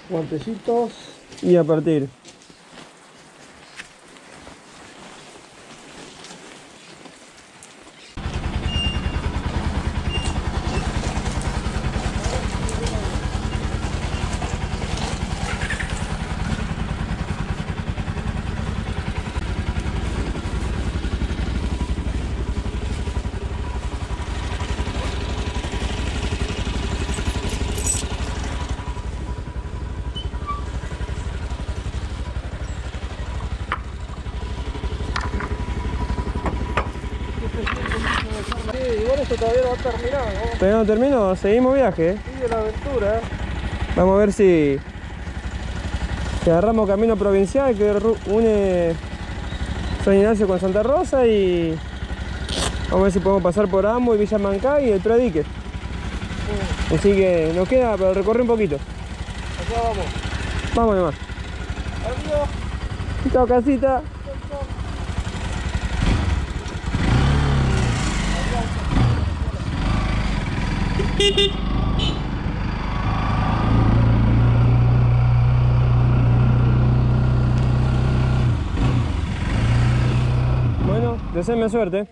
Guantecitos. Y a partir. Igual esto todavía no ha terminado, ¿no? Todavía no termino, seguimos viaje, Sigue la aventura, Vamos a ver si agarramos camino provincial que une San Ignacio con Santa Rosa y vamos a ver si podemos pasar por Amo y Villa Mancay y el Predique. Así que nos queda para recorrer un poquito. Acá vamos. Vamos nomás. Adiós. Chao, casita. Bueno, deseenme suerte.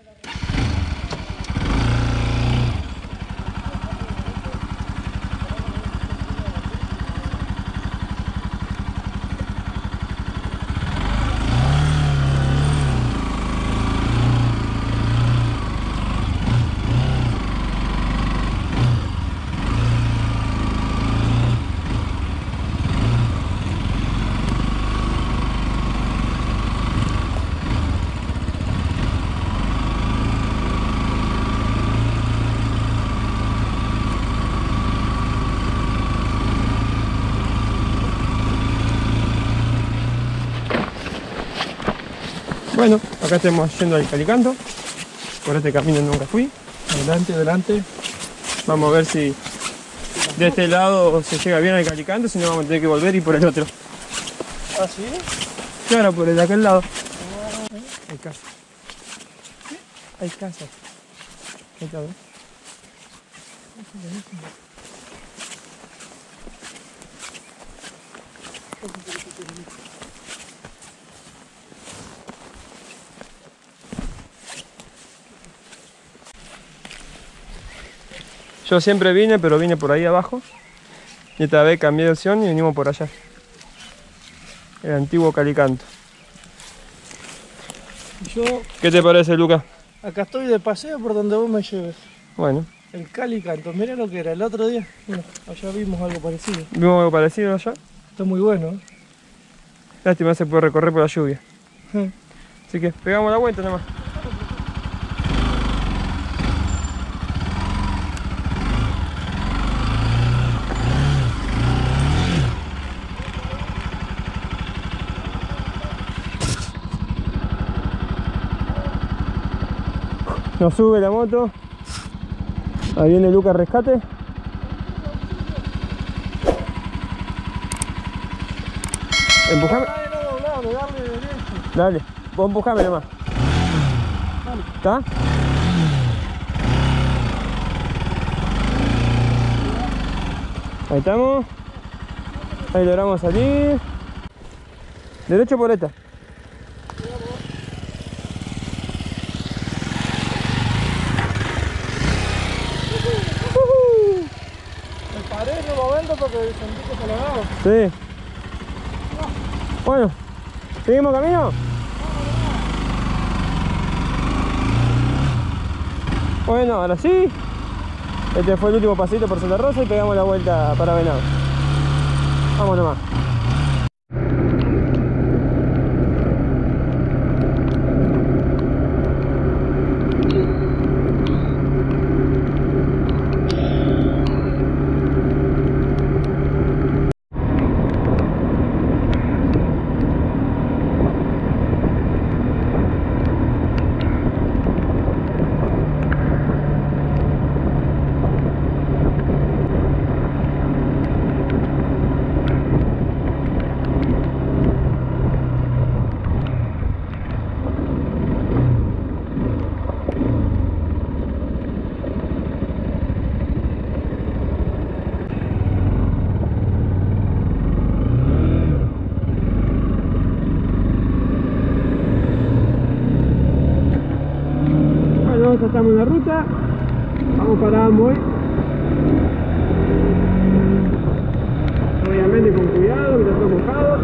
Bueno, acá estamos yendo al Calicanto. Por este camino nunca fui. Adelante, adelante. Vamos a ver si de este lado se llega bien al Calicanto, si no vamos a tener que volver y por el otro. ¿Ah, sí? Claro, por el de aquel lado. Hay casa. Hay casa. Ahí está, ¿ves? Yo siempre vine, pero vine por ahí abajo. Y esta vez cambié de opción y venimos por allá. El antiguo Calicanto. Yo ¿Qué te parece, Lucas? acá estoy de paseo por donde vos me lleves. Bueno, El Calicanto, mira lo que era el otro día. Bueno, allá vimos algo parecido. vimos algo parecido allá. Está muy bueno, Lástima se puede recorrer por la lluvia. ¿eh? Así que pegamos la vuelta nomás. Nos sube la moto. Ahí viene Lucas Rescate. Empujame. No doblame, darle derecho. Dale, vos empujame nomás. ¿Está? Ahí estamos. Ahí logramos salir. Derecho por esta. Me paré en un momento porque sentí que se lo daba. Sí. Bueno, ¿seguimos camino? Bueno, ahora sí. Este fue el último pasito por Santa Rosa y pegamos la vuelta para Venado. Vamos nomás. estamos en la ruta. Vamos para Amboy. Obviamente con cuidado, que está todo mojado.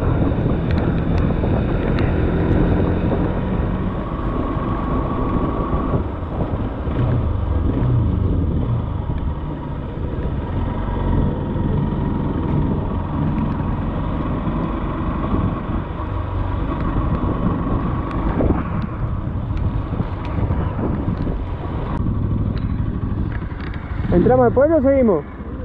¿Entramos al pueblo o seguimos?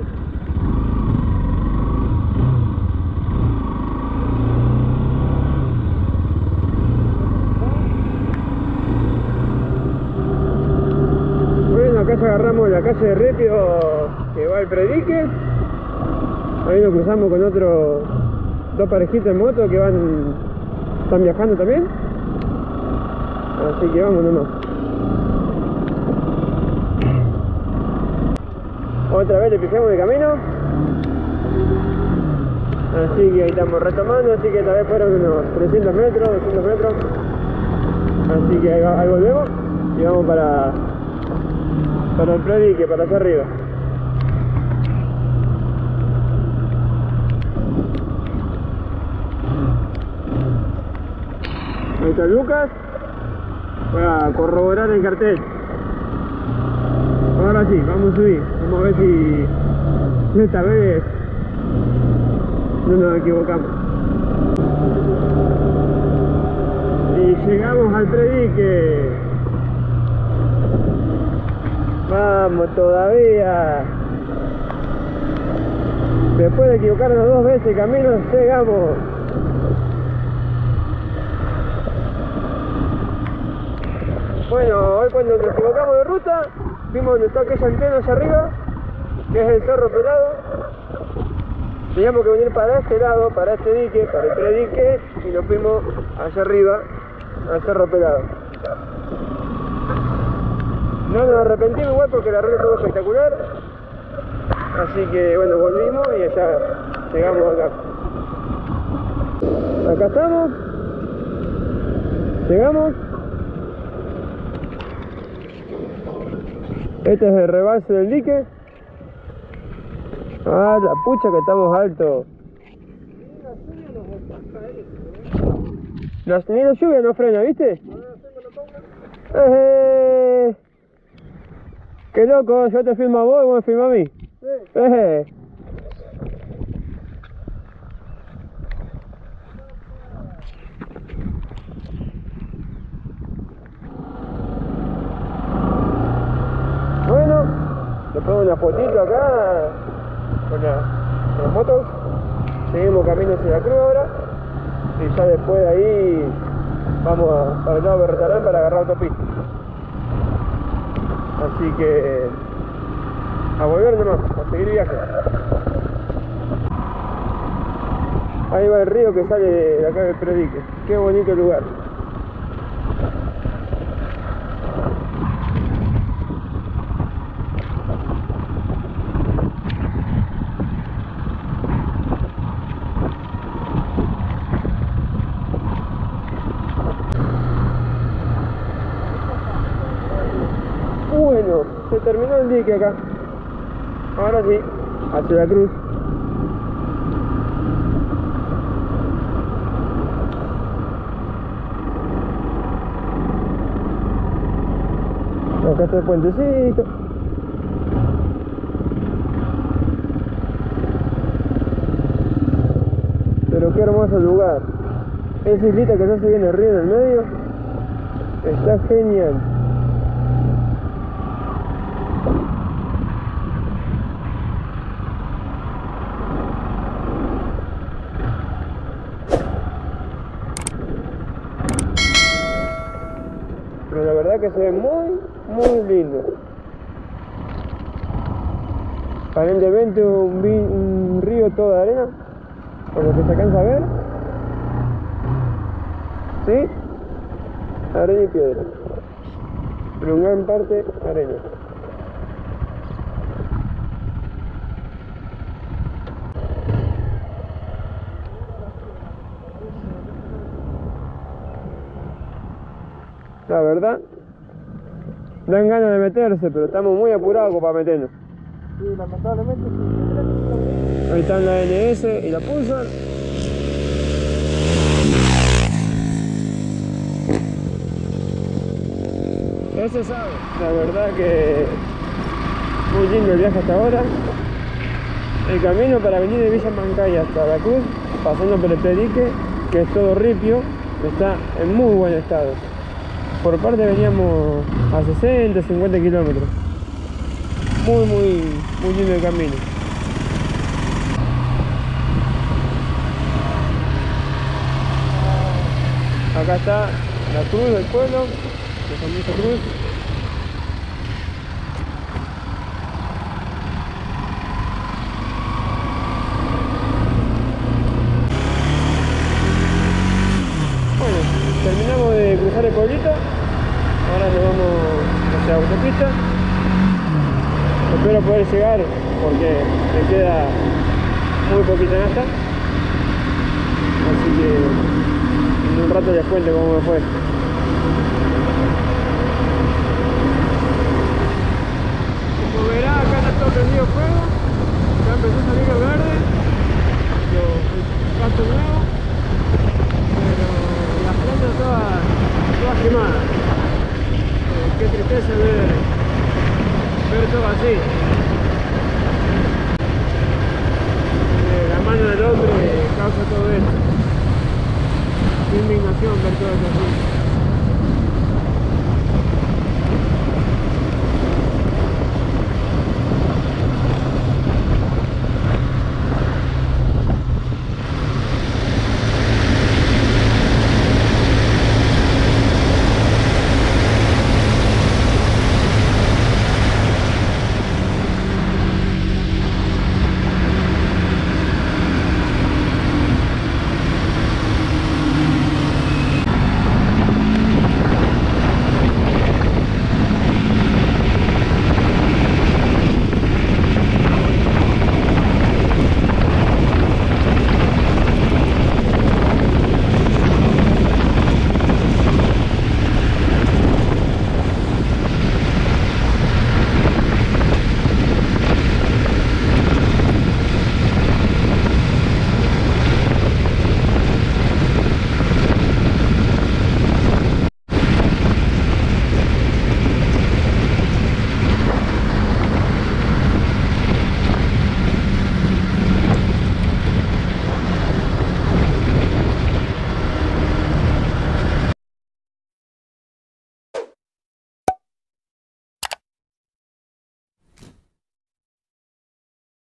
Bueno, acá ya agarramos la calle de Ripio que va al Predique. Ahí nos cruzamos con dos parejitas en moto que están viajando también. Así que vamos nomás. Otra vez le fijamos de camino. Así que ahí estamos retomando, así que esta vez fueron unos 300 metros, 200 metros. Así que ahí volvemos y vamos para el Predique, para allá arriba. Ahí está Lucas. Voy a corroborar el cartel. Ahora sí, vamos a subir. Vamos a ver si esta vez no nos equivocamos. Y llegamos al Predique. Vamos todavía. Después de equivocarnos 2 veces el camino, llegamos. Bueno, hoy cuando nos equivocamos de ruta, vimos donde está aquella antena allá arriba, que es el Cerro Pelado. Teníamos que venir para este lado, para este dique, para el Predique, y nos fuimos allá arriba, al Cerro Pelado. No nos arrepentimos igual porque la ruta estuvo espectacular. Así que bueno, volvimos y ya llegamos acá. Acá estamos. Llegamos. Este es el rebalse del dique. Ah, la pucha que estamos altos. Ni la lluvia no frena, ¿viste? Qué loco, yo te filmo a vos y vos me filmás a mí. Sí. Bueno, le pongo una fotito acá con las motos. Seguimos camino hacia la Cruz ahora. Y ya después de ahí vamos para el lado de Berretarán para agarrar autopista. Así que a volver nomás, a seguir viaje. Ahí va el río que sale de acá del Predique. Qué bonito lugar. Bueno, se terminó el dique acá. Ahora sí, hacia la cruz. Acá está el puentecito. Pero qué hermoso lugar. Esa islita que se hace bien el río en el medio está genial. Pero la verdad que se ve muy lindo. Aparentemente un río todo de arena, por lo que se alcanza a ver. ¿Sí? Arena y piedra. Pero en gran parte arena. La verdad, Dan ganas de meterse, pero estamos muy apurados para meternos. Sí, lamentablemente sí. Ahí están la NS y la Pulsar. Ese sabe. La verdad que muy lindo el viaje hasta ahora. El camino para venir de Villa Mancay hasta La Cruz, pasando por el Predique, que es todo ripio, está en muy buen estado. Por parte veníamos a 60, 50 kilómetros. Muy lindo el camino. Acá está la cruz del pueblo, la famosa cruz. Bueno, terminamos de cruzar el pueblito. Ahora nos vamos hacia la autopista. Espero poder llegar porque me queda muy poquita nafta. Así que en un rato les cuento cómo me fue. Como verá, acá está todo prendido fuego. Ya empezó a salir el verde. El pasto nuevo. Pero las plantas todas quemadas. Qué tristeza ver todo así.